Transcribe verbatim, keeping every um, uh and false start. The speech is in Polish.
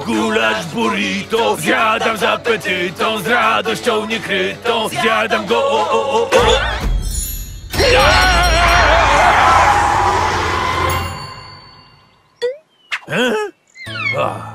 Gulasz burrito zjadam z apetytą, z radością niekrytą. Zjadam go, o, o, o, o. E?